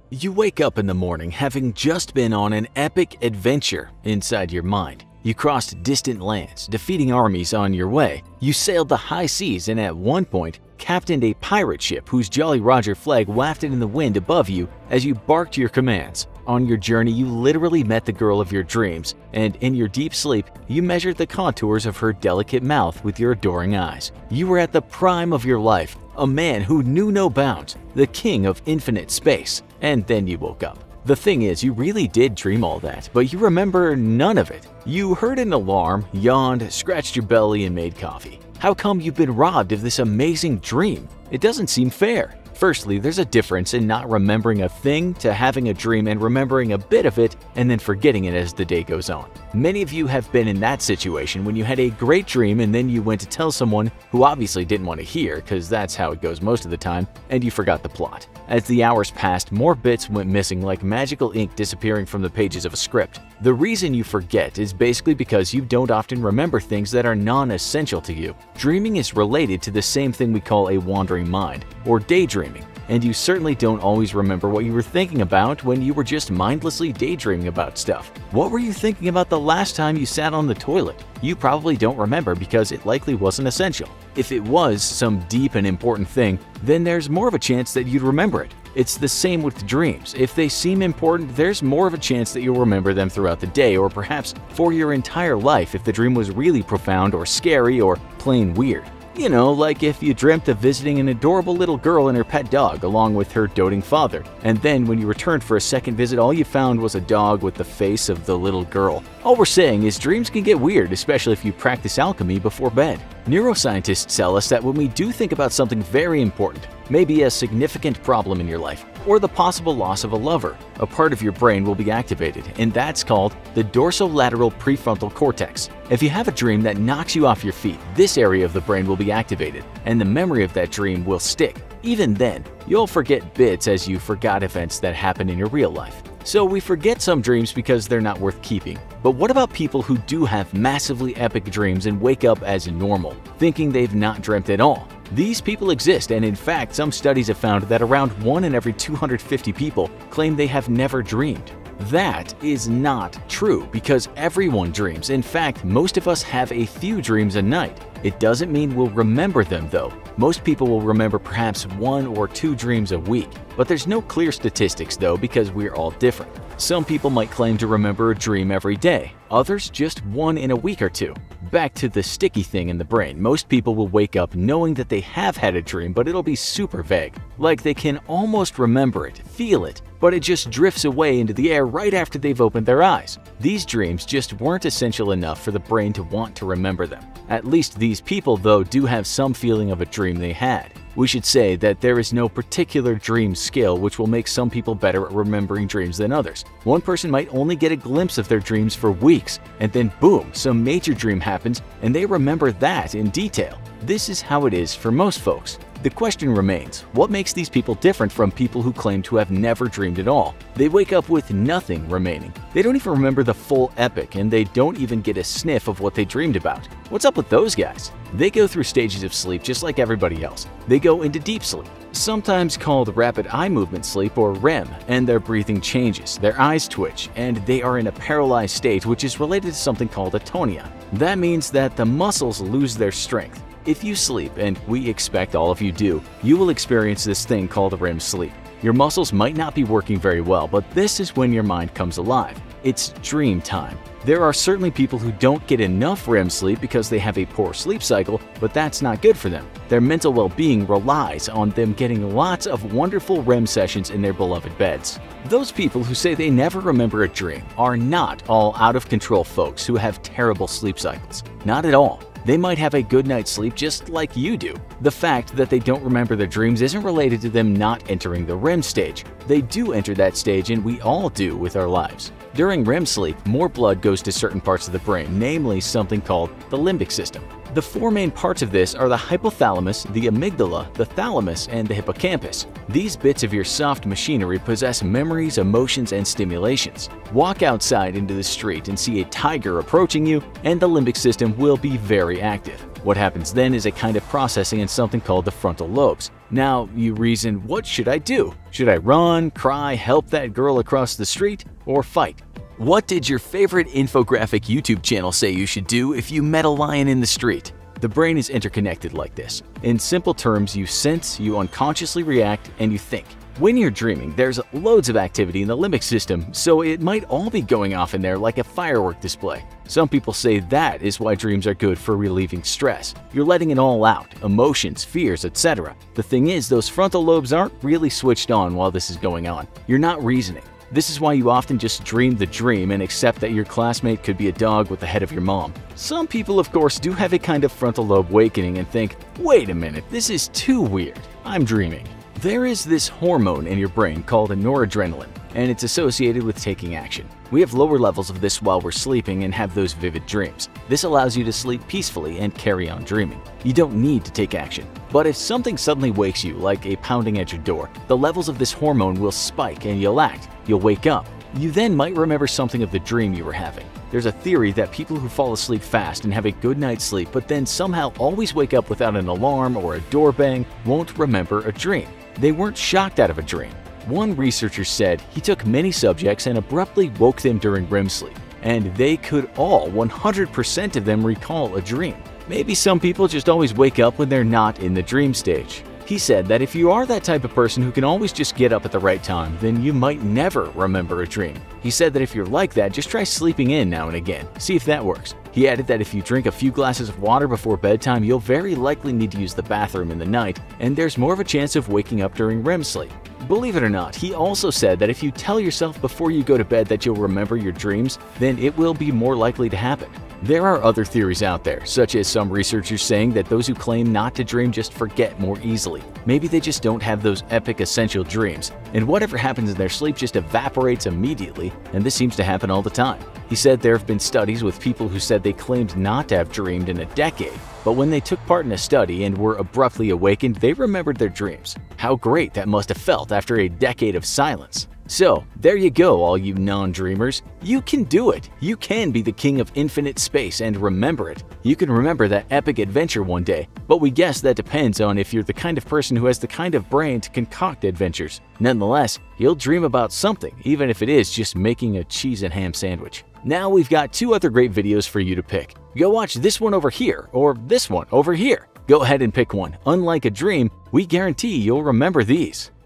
You wake up in the morning having just been on an epic adventure inside your mind. You crossed distant lands, defeating armies on your way. You sailed the high seas and at one point captained a pirate ship whose Jolly Roger flag wafted in the wind above you as you barked your commands. On your journey, you literally met the girl of your dreams, and in your deep sleep, you measured the contours of her delicate mouth with your adoring eyes. You were at the prime of your life, a man who knew no bounds, the king of infinite space. And then you woke up. The thing is, you really did dream all that, but you remember none of it. You heard an alarm, yawned, scratched your belly, and made coffee. How come you've been robbed of this amazing dream? It doesn't seem fair. Firstly, there's a difference in not remembering a thing to having a dream and remembering a bit of it and then forgetting it as the day goes on. Many of you have been in that situation when you had a great dream and then you went to tell someone who obviously didn't want to hear, because that's how it goes most of the time, and you forgot the plot. As the hours passed, more bits went missing like magical ink disappearing from the pages of a script. The reason you forget is basically because you don't often remember things that are non-essential to you. Dreaming is related to the same thing we call a wandering mind, or daydreaming, and you certainly don't always remember what you were thinking about when you were just mindlessly daydreaming about stuff. What were you thinking about the last time you sat on the toilet? You probably don't remember because it likely wasn't essential. If it was some deep and important thing, then there's more of a chance that you'd remember it. It's the same with dreams. If they seem important, there's more of a chance that you'll remember them throughout the day or perhaps for your entire life if the dream was really profound or scary or plain weird. You know, like if you dreamt of visiting an adorable little girl and her pet dog along with her doting father, and then when you returned for a second visit all you found was a dog with the face of the little girl. All we're saying is dreams can get weird, especially if you practice alchemy before bed. Neuroscientists tell us that when we do think about something very important, maybe a significant problem in your life, or the possible loss of a lover, a part of your brain will be activated, and that's called the dorsolateral prefrontal cortex. If you have a dream that knocks you off your feet, this area of the brain will be activated, and the memory of that dream will stick. Even then, you'll forget bits as you forgot events that happened in your real life. So we forget some dreams because they're not worth keeping. But what about people who do have massively epic dreams and wake up as normal, thinking they've not dreamt at all? These people exist, and in fact, some studies have found that around 1 in every 250 people claim they have never dreamed. That is not true because everyone dreams. In fact, most of us have a few dreams a night. It doesn't mean we'll remember them though. Most people will remember perhaps 1 or 2 dreams a week. But there's no clear statistics though because we're all different. Some people might claim to remember a dream every day, others just 1 in a week or 2. Back to the sticky thing in the brain, most people will wake up knowing that they have had a dream, but it'll be super vague. Like they can almost remember it, feel it, but it just drifts away into the air right after they've opened their eyes. These dreams just weren't essential enough for the brain to want to remember them. At least these people, though, do have some feeling of a dream they had. We should say that there is no particular dream skill which will make some people better at remembering dreams than others. One person might only get a glimpse of their dreams for weeks, and then boom, some major dream happens and they remember that in detail. This is how it is for most folks. The question remains, what makes these people different from people who claim to have never dreamed at all? They wake up with nothing remaining. They don't even remember the full epic, and they don't even get a sniff of what they dreamed about. What's up with those guys? They go through stages of sleep just like everybody else. They go into deep sleep, sometimes called rapid eye movement sleep or REM, and their breathing changes, their eyes twitch, and they are in a paralyzed state which is related to something called atonia. That means that the muscles lose their strength. If you sleep, and we expect all of you do, you will experience this thing called REM sleep. Your muscles might not be working very well, but this is when your mind comes alive. It's dream time. There are certainly people who don't get enough REM sleep because they have a poor sleep cycle, but that's not good for them. Their mental well-being relies on them getting lots of wonderful REM sessions in their beloved beds. Those people who say they never remember a dream are not all out-of-control folks who have terrible sleep cycles. Not at all. They might have a good night's sleep just like you do. The fact that they don't remember their dreams isn't related to them not entering the REM stage. They do enter that stage, and we all do with our lives. During REM sleep, more blood goes to certain parts of the brain, namely something called the limbic system. The four main parts of this are the hypothalamus, the amygdala, the thalamus, and the hippocampus. These bits of your soft machinery possess memories, emotions, and stimulations. Walk outside into the street and see a tiger approaching you, and the limbic system will be very active. What happens then is a kind of processing in something called the frontal lobes. Now, you reason, what should I do? Should I run, cry, help that girl across the street, or fight? What did your favorite infographic YouTube channel say you should do if you met a lion in the street? The brain is interconnected like this. In simple terms, you sense, you unconsciously react, and you think. When you're dreaming, there's loads of activity in the limbic system, so it might all be going off in there like a firework display. Some people say that is why dreams are good for relieving stress. You're letting it all out, emotions, fears, etc. The thing is, those frontal lobes aren't really switched on while this is going on. You're not reasoning. This is why you often just dream the dream and accept that your classmate could be a dog with the head of your mom. Some people, of course, do have a kind of frontal lobe awakening and think, wait a minute, this is too weird. I'm dreaming. There is this hormone in your brain called noradrenaline, and it's associated with taking action. We have lower levels of this while we're sleeping and have those vivid dreams. This allows you to sleep peacefully and carry on dreaming. You don't need to take action. But if something suddenly wakes you, like a pounding at your door, the levels of this hormone will spike and you'll act. You'll wake up. You then might remember something of the dream you were having. There's a theory that people who fall asleep fast and have a good night's sleep but then somehow always wake up without an alarm or a door bang won't remember a dream. They weren't shocked out of a dream. One researcher said he took many subjects and abruptly woke them during REM sleep, and they could all 100% of them recall a dream. Maybe some people just always wake up when they're not in the dream stage. He said that if you are that type of person who can always just get up at the right time, then you might never remember a dream. He said that if you're like that, just try sleeping in now and again. See if that works. He added that if you drink a few glasses of water before bedtime, you'll very likely need to use the bathroom in the night, and there's more of a chance of waking up during REM sleep. Believe it or not, he also said that if you tell yourself before you go to bed that you'll remember your dreams, then it will be more likely to happen. There are other theories out there, such as some researchers saying that those who claim not to dream just forget more easily. Maybe they just don't have those epic essential dreams, and whatever happens in their sleep just evaporates immediately, and this seems to happen all the time. He said there have been studies with people who said they claimed not to have dreamed in a decade, but when they took part in a study and were abruptly awakened, they remembered their dreams. How great that must have felt after a decade of silence. So, there you go, all you non-dreamers. You can do it. You can be the king of infinite space and remember it. You can remember that epic adventure one day, but we guess that depends on if you're the kind of person who has the kind of brain to concoct adventures. Nonetheless, you'll dream about something, even if it is just making a cheese and ham sandwich. Now we've got two other great videos for you to pick. Go watch this one over here, or this one over here. Go ahead and pick one. Unlike a dream, we guarantee you'll remember these.